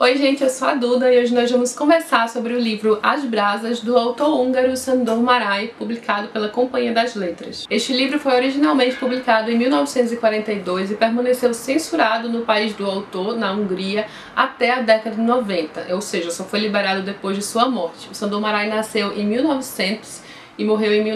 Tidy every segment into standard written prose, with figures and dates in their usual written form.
Oi gente, eu sou a Duda e hoje nós vamos conversar sobre o livro As Brasas, do autor húngaro Sándor Márai, publicado pela Companhia das Letras. Este livro foi originalmente publicado em 1942 e permaneceu censurado no país do autor, na Hungria, até a década de 90, ou seja, só foi liberado depois de sua morte. O Sándor Márai nasceu em 1900 e morreu em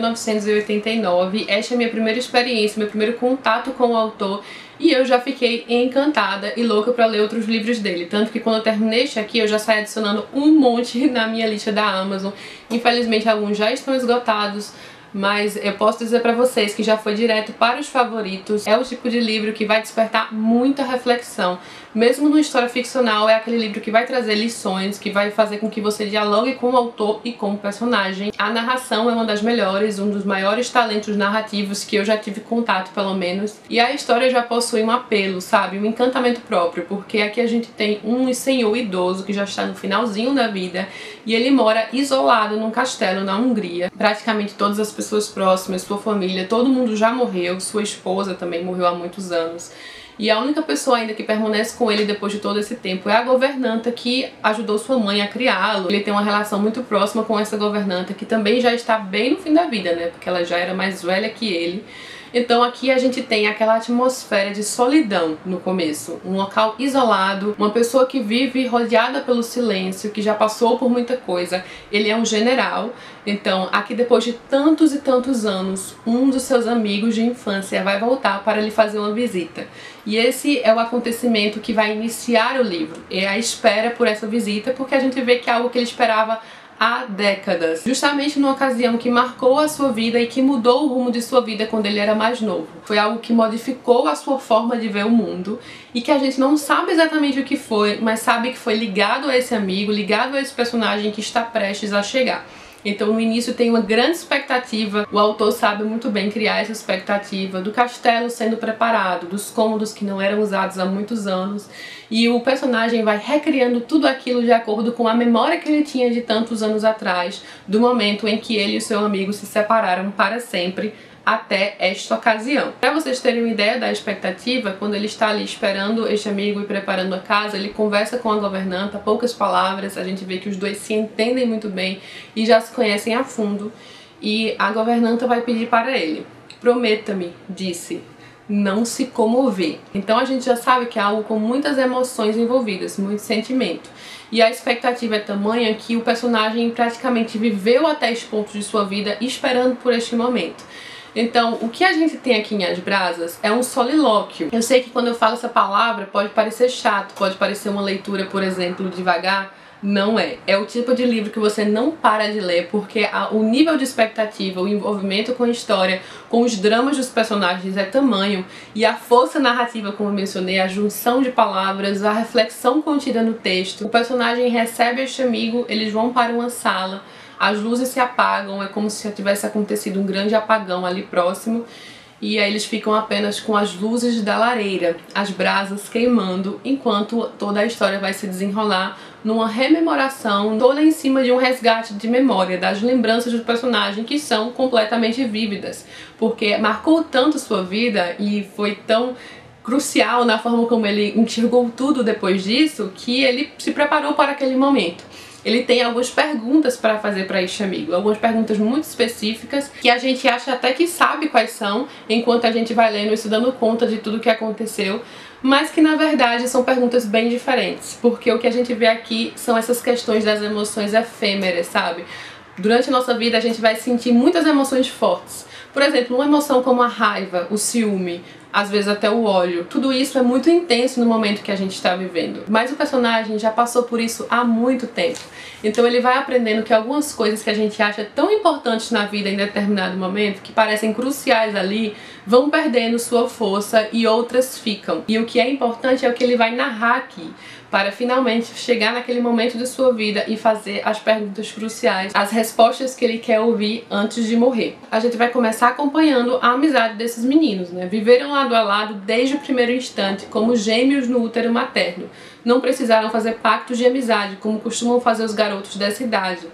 1989. Esta é a minha primeira experiência, meu primeiro contato com o autor, e eu já fiquei encantada e louca pra ler outros livros dele. Tanto que quando eu terminei este aqui, eu já saí adicionando um monte na minha lista da Amazon. Infelizmente alguns já estão esgotados, mas eu posso dizer pra vocês que já foi direto para os favoritos. É o tipo de livro que vai despertar muita reflexão. Mesmo numa história ficcional, é aquele livro que vai trazer lições, que vai fazer com que você dialogue com o autor e com o personagem. A narração é uma das melhores, um dos maiores talentos narrativos que eu já tive contato, pelo menos. E a história já possui um apelo, sabe? Um encantamento próprio, porque aqui a gente tem um senhor idoso que já está no finalzinho da vida e ele mora isolado num castelo na Hungria. Praticamente todas as pessoas próximas, sua família, todo mundo já morreu, sua esposa também morreu há muitos anos. E a única pessoa ainda que permanece com ele depois de todo esse tempo é a governanta que ajudou sua mãe a criá-lo. Ele tem uma relação muito próxima com essa governanta, que também já está bem no fim da vida, né? Porque ela já era mais velha que ele. Então aqui a gente tem aquela atmosfera de solidão no começo, um local isolado, uma pessoa que vive rodeada pelo silêncio, que já passou por muita coisa. Ele é um general, então aqui depois de tantos e tantos anos, um dos seus amigos de infância vai voltar para lhe fazer uma visita. E esse é o acontecimento que vai iniciar o livro, é a espera por essa visita, porque a gente vê que é algo que ele esperava há décadas, justamente numa ocasião que marcou a sua vida e que mudou o rumo de sua vida quando ele era mais novo. Foi algo que modificou a sua forma de ver o mundo e que a gente não sabe exatamente o que foi, mas sabe que foi ligado a esse amigo, ligado a esse personagem que está prestes a chegar. Então no início tem uma grande expectativa, o autor sabe muito bem criar essa expectativa do castelo sendo preparado, dos cômodos que não eram usados há muitos anos, e o personagem vai recriando tudo aquilo de acordo com a memória que ele tinha de tantos anos atrás, do momento em que ele e o seu amigo se separaram para sempre, até esta ocasião. Para vocês terem uma ideia da expectativa, quando ele está ali esperando este amigo e preparando a casa, ele conversa com a governanta, poucas palavras, a gente vê que os dois se entendem muito bem e já se conhecem a fundo, e a governanta vai pedir para ele: prometa-me, disse, não se comover. Então a gente já sabe que é algo com muitas emoções envolvidas, muito sentimento. E a expectativa é tamanha que o personagem praticamente viveu até esse ponto de sua vida esperando por este momento. Então, o que a gente tem aqui em As Brasas é um solilóquio. Eu sei que quando eu falo essa palavra pode parecer chato, pode parecer uma leitura, por exemplo, devagar. Não é. É o tipo de livro que você não para de ler, porque o nível de expectativa, o envolvimento com a história, com os dramas dos personagens é tamanho, e a força narrativa, como eu mencionei, a junção de palavras, a reflexão contida no texto. O personagem recebe este amigo, eles vão para uma sala, as luzes se apagam, é como se tivesse acontecido um grande apagão ali próximo, e aí eles ficam apenas com as luzes da lareira, as brasas queimando, enquanto toda a história vai se desenrolar numa rememoração, toda em cima de um resgate de memória, das lembranças do personagem, que são completamente vívidas, porque marcou tanto sua vida e foi tão crucial na forma como ele enxergou tudo depois disso, que ele se preparou para aquele momento. Ele tem algumas perguntas para fazer para este amigo, algumas perguntas muito específicas que a gente acha até que sabe quais são, enquanto a gente vai lendo e se dando conta de tudo que aconteceu, mas que na verdade são perguntas bem diferentes, porque o que a gente vê aqui são essas questões das emoções efêmeras, sabe? Durante a nossa vida a gente vai sentir muitas emoções fortes. Por exemplo, uma emoção como a raiva, o ciúme, às vezes até o ódio. Tudo isso é muito intenso no momento que a gente está vivendo. Mas o personagem já passou por isso há muito tempo. Então ele vai aprendendo que algumas coisas que a gente acha tão importantes na vida em determinado momento, que parecem cruciais ali, vão perdendo sua força e outras ficam. E o que é importante é o que ele vai narrar aqui, para finalmente chegar naquele momento de sua vida e fazer as perguntas cruciais, as respostas que ele quer ouvir antes de morrer. A gente vai começar acompanhando a amizade desses meninos, né? Viveram lado a lado desde o primeiro instante, como gêmeos no útero materno. Não precisaram fazer pactos de amizade, como costumam fazer os garotos dessa idade.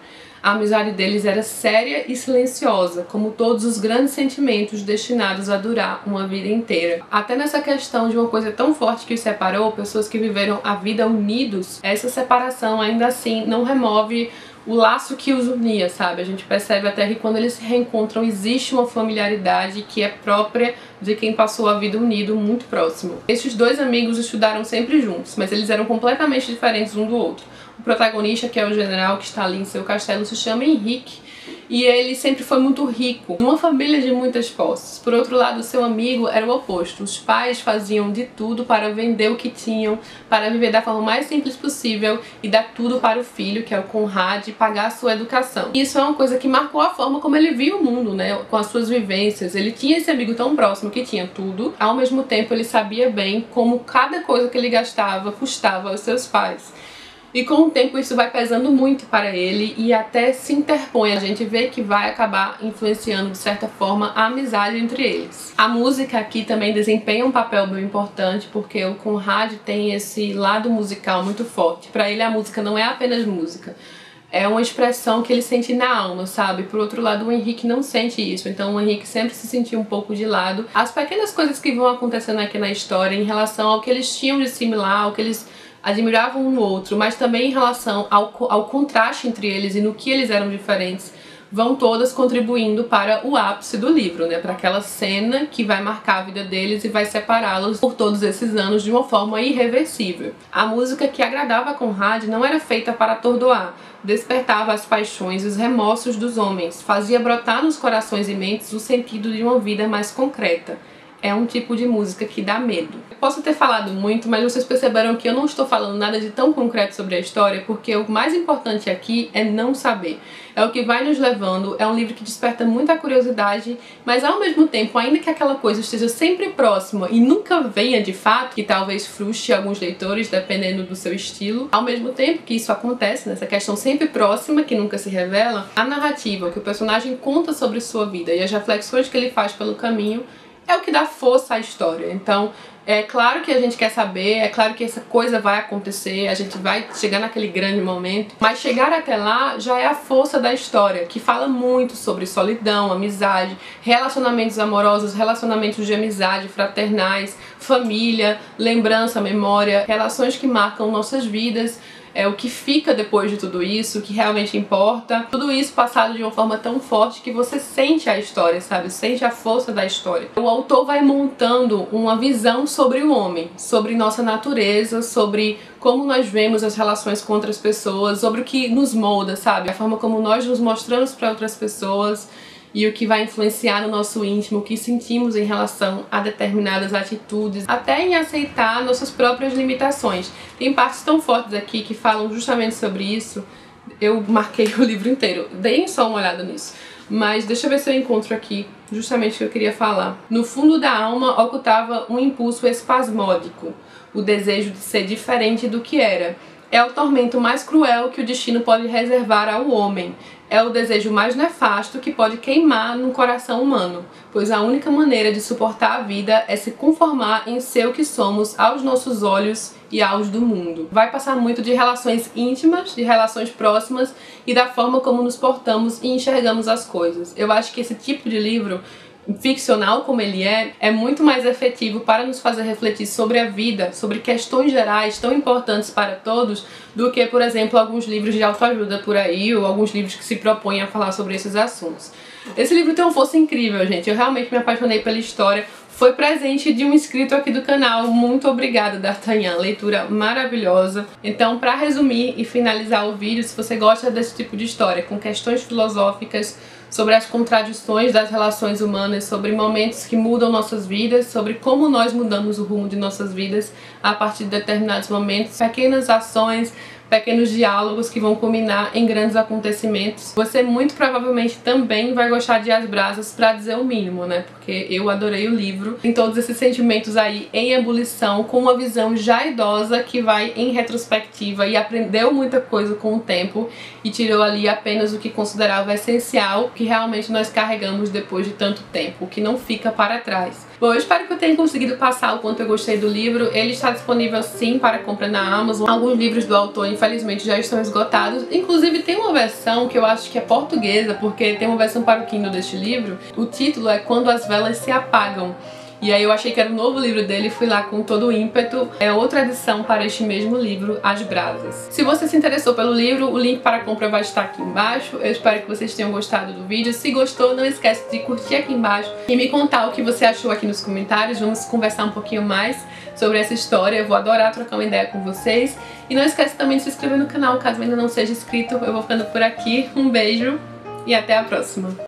A amizade deles era séria e silenciosa, como todos os grandes sentimentos destinados a durar uma vida inteira. Até nessa questão de uma coisa tão forte que os separou, pessoas que viveram a vida unidos, essa separação ainda assim não remove o laço que os unia, sabe? A gente percebe até que quando eles se reencontram existe uma familiaridade que é própria de quem passou a vida unido, muito próximo. Esses dois amigos estudaram sempre juntos, mas eles eram completamente diferentes um do outro. O protagonista, que é o general que está ali em seu castelo, se chama Henrique, e ele sempre foi muito rico, numa família de muitas posses. Por outro lado, seu amigo era o oposto. Os pais faziam de tudo para vender o que tinham, para viver da forma mais simples possível e dar tudo para o filho, que é o Conrad, e pagar a sua educação. E isso é uma coisa que marcou a forma como ele via o mundo, né, com as suas vivências. Ele tinha esse amigo tão próximo que tinha tudo, ao mesmo tempo ele sabia bem como cada coisa que ele gastava custava aos seus pais. E com o tempo isso vai pesando muito para ele e até se interpõe. A gente vê que vai acabar influenciando de certa forma a amizade entre eles. A música aqui também desempenha um papel bem importante, porque o Conrad tem esse lado musical muito forte. Para ele a música não é apenas música, é uma expressão que ele sente na alma, sabe? Por outro lado, o Henrique não sente isso, então o Henrique sempre se sentiu um pouco de lado. As pequenas coisas que vão acontecendo aqui na história em relação ao que eles tinham de similar, ao que eles admiravam um no outro, mas também em relação ao contraste entre eles e no que eles eram diferentes, vão todas contribuindo para o ápice do livro, né? Para aquela cena que vai marcar a vida deles e vai separá-los por todos esses anos de uma forma irreversível. A música que agradava a Conrad não era feita para atordoar, despertava as paixões e os remorsos dos homens, fazia brotar nos corações e mentes o sentido de uma vida mais concreta. É um tipo de música que dá medo. Eu posso ter falado muito, mas vocês perceberam que eu não estou falando nada de tão concreto sobre a história, porque o mais importante aqui é não saber. É o que vai nos levando, é um livro que desperta muita curiosidade, mas ao mesmo tempo, ainda que aquela coisa esteja sempre próxima e nunca venha de fato, que talvez frustre alguns leitores, dependendo do seu estilo, ao mesmo tempo que isso acontece, nessa questão sempre próxima, que nunca se revela, a narrativa, o que o personagem conta sobre sua vida e as reflexões que ele faz pelo caminho, é o que dá força à história. Então, é claro que a gente quer saber, é claro que essa coisa vai acontecer, a gente vai chegar naquele grande momento, mas chegar até lá já é a força da história, que fala muito sobre solidão, amizade, relacionamentos amorosos, relacionamentos de amizade, fraternais, família, lembrança, memória, relações que marcam nossas vidas, é o que fica depois de tudo isso, o que realmente importa. Tudo isso passado de uma forma tão forte que você sente a história, sabe? Sente a força da história. O autor vai montando uma visão sobre o homem, sobre nossa natureza, sobre como nós vemos as relações com outras pessoas, sobre o que nos molda, sabe? A forma como nós nos mostramos para outras pessoas e o que vai influenciar no nosso íntimo, o que sentimos em relação a determinadas atitudes, até em aceitar nossas próprias limitações. Tem partes tão fortes aqui que falam justamente sobre isso. Eu marquei o livro inteiro, deem só uma olhada nisso. Mas deixa eu ver se eu encontro aqui justamente o que eu queria falar. No fundo da alma ocultava um impulso espasmódico, o desejo de ser diferente do que era. É o tormento mais cruel que o destino pode reservar ao homem. É o desejo mais nefasto que pode queimar no coração humano, pois a única maneira de suportar a vida é se conformar em ser o que somos aos nossos olhos e aos do mundo. Vai passar muito de relações íntimas, de relações próximas e da forma como nos portamos e enxergamos as coisas. Eu acho que esse tipo de livro, ficcional como ele é muito mais efetivo para nos fazer refletir sobre a vida, sobre questões gerais tão importantes para todos, do que, por exemplo, alguns livros de autoajuda por aí, ou alguns livros que se propõem a falar sobre esses assuntos. Esse livro tem uma força incrível, gente. Eu realmente me apaixonei pela história. Foi presente de um inscrito aqui do canal. Muito obrigada, D'Artagnan. Leitura maravilhosa. Então, para resumir e finalizar o vídeo, se você gosta desse tipo de história, com questões filosóficas, sobre as contradições das relações humanas, sobre momentos que mudam nossas vidas, sobre como nós mudamos o rumo de nossas vidas a partir de determinados momentos, pequenas ações, pequenos diálogos que vão culminar em grandes acontecimentos. Você muito provavelmente também vai gostar de As Brasas, pra dizer o mínimo, né? Porque eu adorei o livro. Tem todos esses sentimentos aí em ebulição, com uma visão já idosa que vai em retrospectiva e aprendeu muita coisa com o tempo e tirou ali apenas o que considerava essencial, que realmente nós carregamos depois de tanto tempo, o que não fica para trás. Bom, eu espero que eu tenha conseguido passar o quanto eu gostei do livro. Ele está disponível sim para compra na Amazon. Alguns livros do autor, infelizmente, já estão esgotados. Inclusive tem uma versão que eu acho que é portuguesa, porque tem uma versão para o Kindle deste livro. O título é Quando as Velas se Apagam. E aí eu achei que era um novo livro dele e fui lá com todo o ímpeto. É outra edição para este mesmo livro, As Brasas. Se você se interessou pelo livro, o link para a compra vai estar aqui embaixo. Eu espero que vocês tenham gostado do vídeo. Se gostou, não esquece de curtir aqui embaixo e me contar o que você achou aqui nos comentários. Vamos conversar um pouquinho mais sobre essa história. Eu vou adorar trocar uma ideia com vocês. E não esquece também de se inscrever no canal, caso ainda não seja inscrito. Eu vou ficando por aqui. Um beijo e até a próxima!